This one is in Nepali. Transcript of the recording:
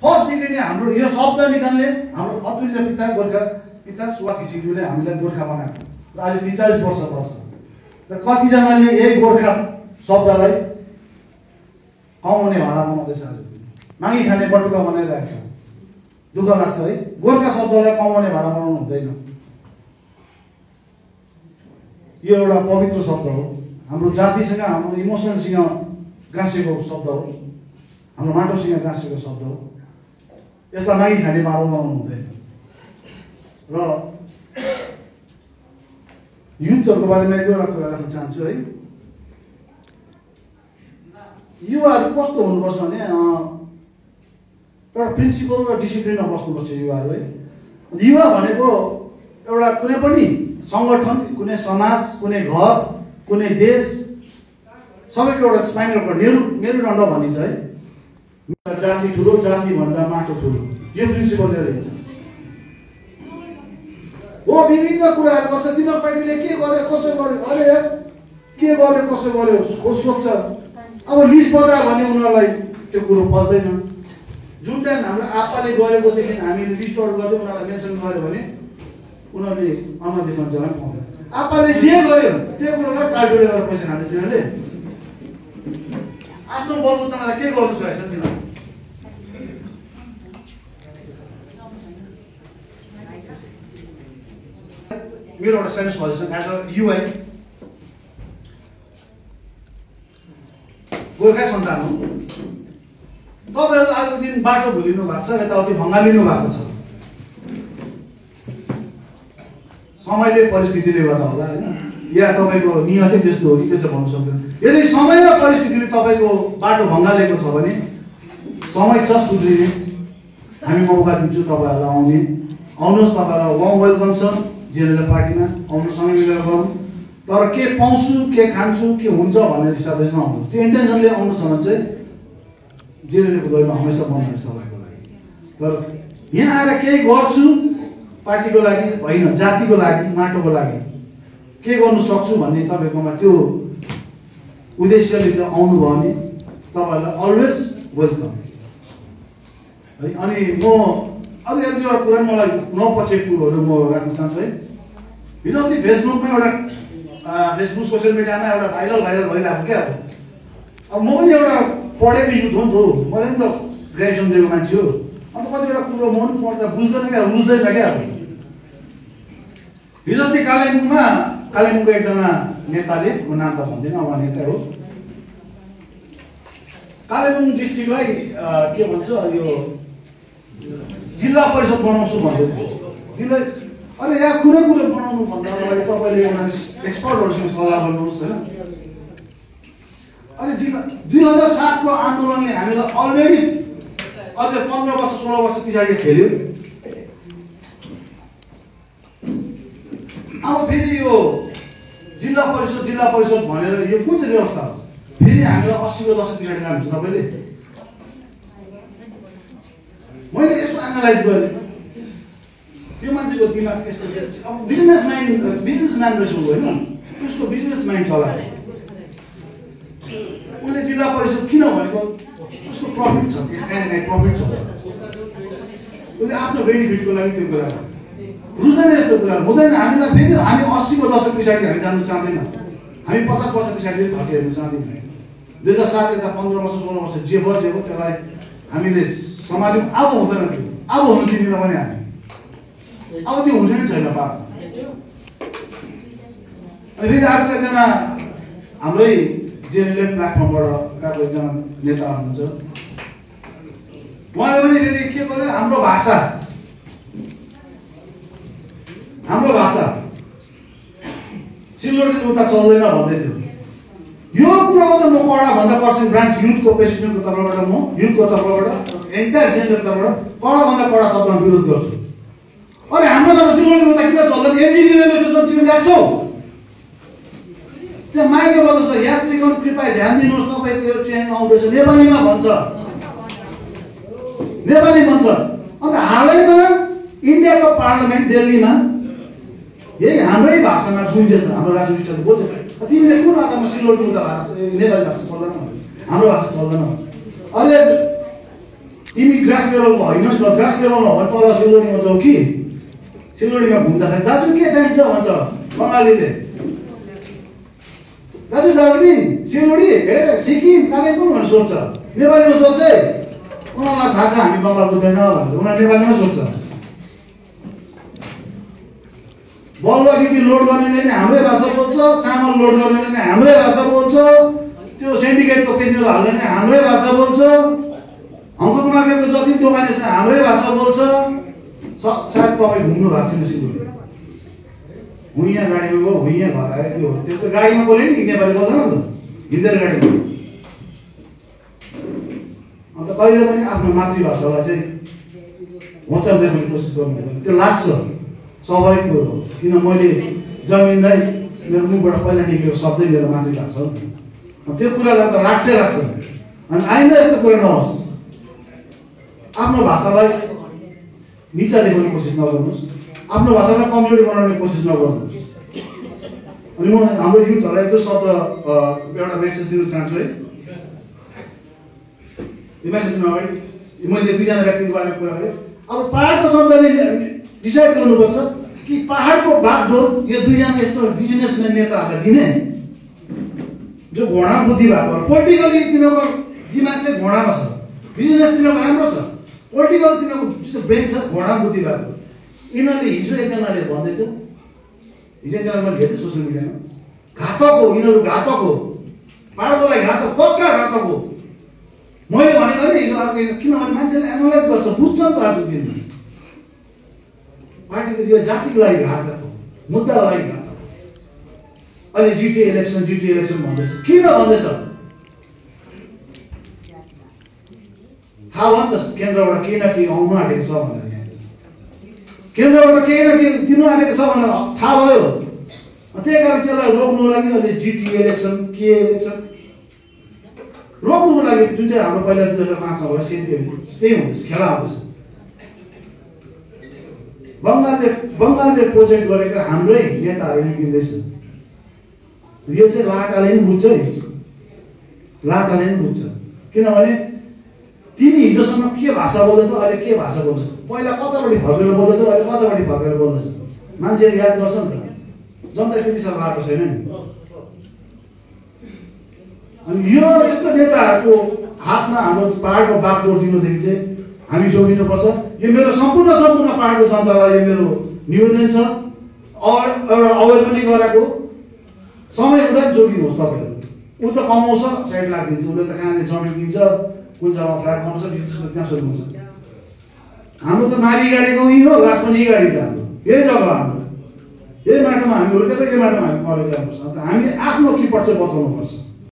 फर्स्ट निक्लिने हाम्रो यो शब्द निकाल्ने हाम्रो अतुल्य पिता गोर्खा पिता सुभाष घिसिङज्यूले हामीलाई गोर्खा बनाएको र अहिले 43 वर्ष पर्छ। तर कतिजनाले यही गोर्खा शब्दलाई कमाउने भाडा बनाउँदैछ, मागी खाने बटुका बनाइरहेको छ। दुःख लाग्छ है, गोर्खा शब्दलाई कमाउने भाडा बनाउनु हुँदैन। यो एउटा पवित्र शब्द हो, हाम्रो जातिसँग हाम्रो इमोसनसँग गाँसेको शब्द हो, हाम्रो माटोसँग गाँसेको शब्द हो। यसलाई मागी खाने भाडा बनाउनु हुँदैन। र युद्धहरूको बारेमा एउटा कुरा राख्न चाहन्छु है। युवाहरू कस्तो हुनुपर्छ भने एउटा प्रिन्सिपल र डिसिप्लिनमा बस्नुपर्छ युवाहरू है। युवा भनेको एउटा कुनै पनि सङ्गठन, कुनै समाज, कुनै घर, कुनै देश सबैको एउटा स्पाइनल कर्ड, मेरुदण्ड भनिन्छ है। जाति ठुलो, जाति भन्दा माटो ठुलो, यो प्रिन्सिपल लिएर हिँड्छ। हो विभिन्न कुराहरू गर्छ, तिनीहरू पार्टीले के गर्यो कसो गर्यो, अरे के गर्यो कसो गर्यो सोध्छ। अब लिस्ट बजायो भने उनीहरूलाई त्यो कुरो पच्दैन। जुन टाइम हाम्रो आप्पाले गरेकोदेखि हामीले लिस्ट आउट गर्दै उनीहरूलाई मेन्सन गर्यो भने उनीहरूले अनुमति देखाउन जग्गा पाउँदैन। आप्पाले जे गर्यो त्यो कुरोलाई टालटुल गरेर पैसा खाँदैछ तिनीहरूले। आफ्नो बलबुतालाई के गर्नु सकेको छ तिनीहरू। मेरो एउटा सानो suggestion as a UI, Gorkha सन्तान हो, तपाईँहरू आजको दिन बाटो भुलिनु भएको छ, यताउति भङ्गालिनु भएको छ। समयले परिस्थितिले गर्दा होला होइन, या तपाईँको नियतै त्यस्तो हो कि त्यसो भन्नु सक्दैन। यदि समय र परिस्थितिले तपाईँको बाटो भङ्गालेको छ भने समय छ सुध्रिने। हामी मौका दिन्छौँ तपाईँहरूलाई आउने। आउनुहोस्, तपाईँहरूलाई वार्म वेलकम छ जेएनएल पार्टीमा, आउनु सँगै मिलेर गरौँ। तर के पाउँछु, के खान्छु, के हुन्छ भन्ने हिसाबले चाहिँ नआउनु। त्यो इन्टेन्सनले आउनु छ भने चाहिँ जेएनएलको दलमा हमेसा बन्नु छ तपाईँको लागि। तर यहाँ आएर केही गर्छु पार्टीको लागि होइन, जातिको लागि, माटोको लागि के गर्नु सक्छु भन्ने तपाईँकोमा त्यो उद्देश्यले त्यो आउनुभयो भने तपाईँहरूलाई अलवेज वेलकम है। अनि म अझै एक दुईवटा कुरा मलाई नपचेको कुरोहरू म राख्न चाहन्छु है। हिजो अस्ति फेसबुकमा एउटा फेसबुक सोसियल मिडियामा एउटा भाइरल भइरहेको क्या। अब म पनि एउटा पढेको युथ हो नि त, मैले पनि त ग्रेजुएसन दिएको मान्छे हो। अन्त कतिवटा कुरो म पनि पढ्दा बुझ्दैन क्या, बुझ्दैन क्या। हिजो अस्ति कालेबुङको एकजना नेताले, म नाम त भन्दिनँ, उहाँ नेता हो, कालेबुङ डिस्ट्रिक्टलाई के भन्छ यो जिल्ला परिषद बनाउँछु भन्दै थियो। अरे यहाँ कुनै कुरो बनाउनु भन्दा अगाडि तपाईँले एउटा एक्सपर्टहरूसँग सल्लाह गर्नुहोस् होइन। अनि 2007 को आन्दोलनले हामीलाई अलरेडी अझै 15 वर्ष 16 वर्ष पछाडि खेल्यो। अब फेरि यो जिल्ला परिषद भनेर यो कुन चाहिँ व्यवस्था हो? फेरि हामीलाई 80 को दशक पछाडि लानुहुन्छ तपाईँले। मैले यसो एनालाइज गरेँ, यो मान्छेको दिमाग यस्तो अब बिजनेसम्यान रहेछ होइन, उसको बिजनेस माइन्ड चलायो। उसले जिल्ला परिषद किन भनेको उसको प्रफिट छ, काहीँ न काहीँ प्रफिट छ। उसले आफ्नो बेनिफिटको लागि त्यो कुरा रुच्दैन। यस्तो कुरा हुँदैन। हामीलाई फेरि हामी 80 को दशक पछाडि हामी जानु चाहँदैनौँ। हामी 50 वर्ष पछाडि फर्किनु चाहँदैनौँ। 2007 यता 15 वर्ष 16 वर्ष जे भयो त्यसलाई हामीले सम्हाल्यौँ। अब हुँदैन त्यो, अब हुनु दिँदैन भने हामी अब त्यो हुँदैन छैन पाप। अनि फेरि अर्को एकजना हाम्रै जेएनएल प्लेटफर्मबाट गएको एकजना नेता हुनुहुन्छ, उहाँले पनि फेरि के गर्यो, हाम्रो भाषा सिलगढीदेखि उता चल्दैन भन्दै थियो। यो कुरोको चाहिँ म कडा भन्दा पर्सेन्ट ब्रान्च युथको प्रेसिडेन्टको तर्फबाट, म युथको तर्फबाट, एन्टायर जेएनएलको तर्फबाट कडा भन्दा कडा शब्दमा विरोध गर्छु। अरे हाम्रो भाषा सिलगढीदेखि उता किन चल्दैन? एजिबीले तिमी गएको छौ त्यहाँ माइकमा बजाउँछ, यात्रीगण कृपया ध्यान दिनुहोस् तपाईँको यो ट्रेन आउँदैछ, नेपालीमा भन्छ। अन्त हालैमा इन्डियाको पार्लियामेन्ट दिल्लीमा यही हाम्रै भाषामा सुन्जेल हाम्रो राजु विष्टले बोल्छ, तिमीले कुन आधारमा सिलगढीको उता नेपाली भाषा चल्दैन, हाम्रो भाषा चल्दैन। अहिले तिमी ग्रास लेभलको होइन नि त, ग्रास लेभलमा हो भने तल सिलगढीमा जाऊ कि सिलगढीमा घुम्दाखेरि दाजु के चाहिन्छ भन्छ बङ्गालीले। दाजु दार्जिलिङ सिलगढी हेर सिक्किम कालिम्पोङ भनेर सोध्छ, नेपालीमा सोध्छ है, उनीहरूलाई थाहा छ हामी बङ्गला बुझ्दैन भनेर, उनीहरू नेपालीमा सोध्छ। बलुवा गिटी लोड गर्नेले नै हाम्रै भाषा बोल्छ, चामल लोड गर्नेले नै हाम्रै भाषा बोल्छ, त्यो सिन्डिकेटको पेसेन्जर हाल्ने नै हाम्रै भाषा बोल्छ, हङकङ मार्केटको जति दोकाने छ हाम्रै भाषा बोल्छ। सायद तपाईँ घुम्नु भएको छैन सिलगढी, हुइँ गाडीमा गयो हुइँ घर आयो, त्यो त गाडीमा बोल्यो नि नेपाली बोल्दैन नि त, हिँडेर गाडीमा। अन्त कहिले पनि आफ्नो मातृभाषालाई चाहिँ होचर देखाउने कोसिस गर्नु हुँदैन, त्यो लाग्छ स्वाभाविक कुरो हो। किन मैले जन्मिँदै मेरो मुखबाट पहिला निक्लेको शब्दै मेरो मातृभाषा हो, त्यो कुरालाई त लाग्छै लाग्छ। अनि आइन्दा यस्तो कुरा नहोस्, आफ्नो भाषालाई निचा देखाउने कोसिस नगर्नुहोस्, आफ्नो भाषालाई कमजोरी बनाउने कोसिस नगर्नुहोस्। अनि म हाम्रो युथहरूलाई एक दुई शब्द एउटा मेसेज दिन चाहन्छु है। यो मेसेज दिन अगाडि मैले दुईजना व्यक्तिको बारेमा कुरा गरेँ। अब पहाडको जनताले डिसाइड गर्नुपर्छ कि पहाडको बागडोर यो दुईजना यस्तो बिजनेसम्यान नेताहरूलाई दिने जो घोडा बुद्धि भएको, पोलिटिकली तिनीहरूको दिमाग चाहिँ घोडामा छ, बिजनेस तिनीहरूको राम्रो छ, पोलिटिकल तिनीहरूको जुन ब्रेन छ घोडा बुद्धि भएको। यिनीहरूले हिजो एकजनाले भन्दै थियो, हिजो एकजना मैले हेर्थेँ सोसियल मिडियामा, घातक हो यिनीहरू, घातक हो पहाडको लागि, घातक पक्का घातक हो। मैले भनेको नि हिजो अर्को, किनभने मान्छेले एनालाइज गर्छ, बुझ्छ नि त आज दिन पार्टीको यो जातिको लागि घातक हो, मुद्दाको लागि घातक हो। अहिले जिटिए इलेक्सन भन्दैछ, किन भन्दैछ थाहा भयो नि त, केन्द्रबाट केही न केही आउनु आँटेको छ भनेर, केन्द्रबाट केही न केही दिनु आँटेको छ भनेर थाहा भयो। त्यही कारण त्यसलाई रोक्नु लागि अहिले जिटिए इलेक्सन के इलेक्सन रोक्नुको लागि जुन चाहिँ हाम्रो पहिला 2005मा भयो त्यही हुँदैछ, खेला हुँदैछ। बङ्गालले प्रोजेक्ट गरेको हाम्रै नेताहरूले निकिँदैछ। यो चाहिँ लाटाले नि बुझ्छ है, लाटाले नि बुझ्छ। किनभने तिमी हिजोसम्म के भाषा बोल्दैथ्यौ, अहिले के भाषा बोल्दैछ, पहिला कतापट्टि फर्केर बोल्दैथ्यौ, अहिले कतापट्टि फर्केर बोल्दैछ, मान्छेले याद गर्छ नि त। जनता त्यति साह्रो लाटो छैन नि। अनि यो यस्तो नेताहरूको हातमा हाम्रो पहाडको बागडोर दिनुदेखि चाहिँ हामी जोगिनुपर्छ। यो मेरो सम्पूर्ण पहाडको जनतालाई यो मेरो निवेदन छ। एउटा अवेर पनि गराएको समय हुँदा जोगिनुहोस् तपाईँहरू। ऊ त कमाउँछ, साइड लागिदिन्छ, उसले त कहाँनिर जमिन दिन्छ, कुन जग्गामा फ्ल्याट बनाउँछ, बिजनेस त्यहाँ सुरु हुन्छ। हाम्रो त नारी गाडीको यही हो, लास्ट पनि यही गाडी छ हाम्रो, यही जग्गा हाम्रो, यही माटोमा हामी हुर्केको, यही माटोमा हामी मरेर जानुपर्छ। अन्त हामीले आफ्नो किपट चाहिँ बचाउनुपर्छ।